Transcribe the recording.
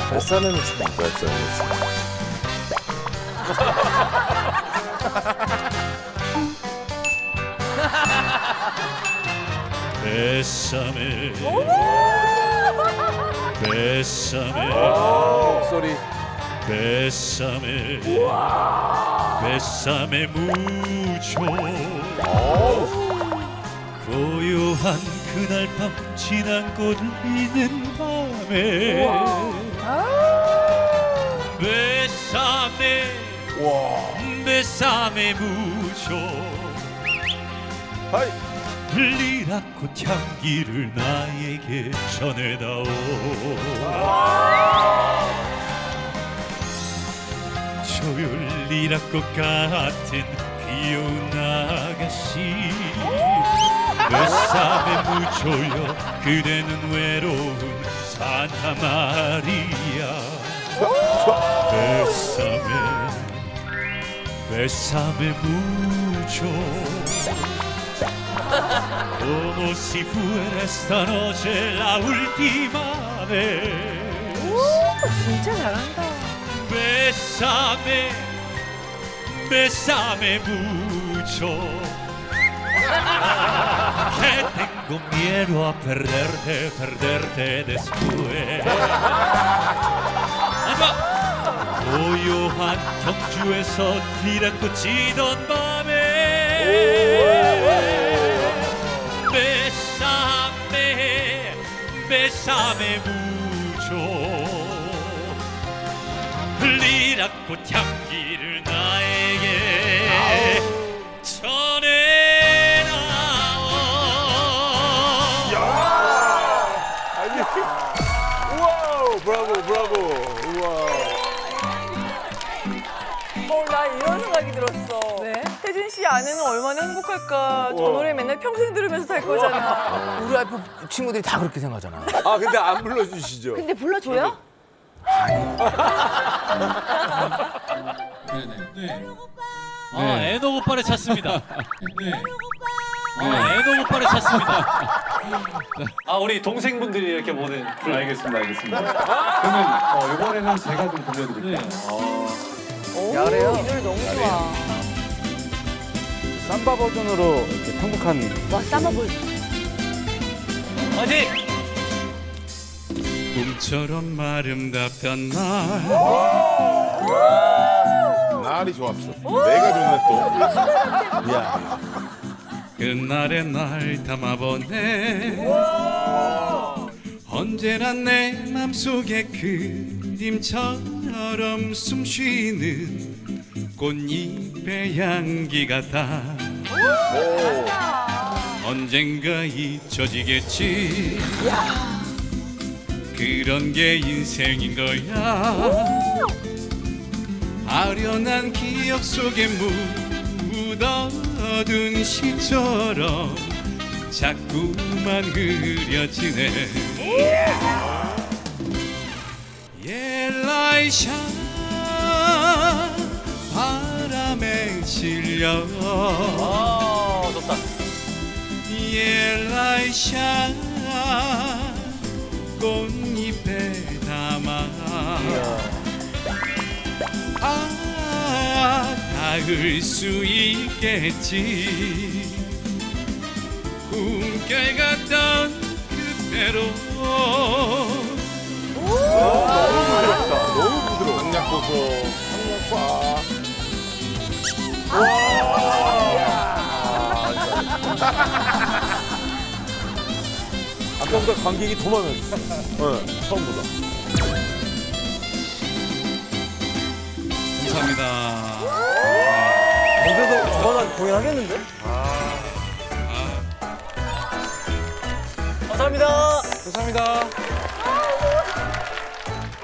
뱃살은 좀 뱃살은 뱃삼에 뱃삼에 목소리 뱃삼에 뱃삼에 무조 고요한 그날 밤 진한 꽃을 피는 밤에 뱃삼에 뱃삼에 무조 하이 리라꽃 향기를 나에게 전해다오 조율 리라꽃 같은 귀여운 아가씨 뱃삼에 묻혀요 그대는 외로운 산타 마리아 뱃삼에 묻혀 Como si fuera esta noche la última vez. 진짜 잘한다. Bésame, bésame mucho. Que tengo miedo a perderte, perderte después. 고요한 경주에서 리라꽃이 던 밤에 Bésame mucho 리라꽃 향기를 나에게 전해다오 아니 우와 브라보 브라보 우와 나 이런 생각이 들었어. 네? 태진 씨 아내는 얼마나 행복할까. 저 노래 맨날 평생 들으면서 살 거잖아. 우리 와이프 친구들이 다 그렇게 생각하잖아. 아 근데 안 불러주시죠? 근데 불러줘요? 애녹 오빠를 찾습니다. 애녹 오빠를 찾습니다. 우리 동생분들이 이렇게 보는. 알겠습니다, 알겠습니다. 그러면 이번에는 제가 좀 들려드릴게요. 야, 그래요? 이 노래 너무 좋아. 삼바 버전으로 이렇게 편곡한. 와, 싸먹을. 화이팅! 꿈처럼 아름답던 날 날이 좋았어 내가 좋네 또 야. 그날의 날 담아보네 언제나 내 맘속에 그림처럼 숨쉬는 꽃잎의 향기 같아 언젠가 잊혀지겠지 그런 게 인생인 거야 아련한 기억 속에 묻어둔 시처럼 자꾸만 흐려지네 엘라이샤 바람에 실려 좋다 엘라이샤 꽃잎에 담아 닿을 수 있겠지 꿈결같던 그대로 너무 부드럽다 너무 부드러워 강약고소 강약과 아까보다 관객이 더 많아졌어 처음보다 감사합니다 무대도 저거나 공연하겠는데? 감사합니다 감사합니다.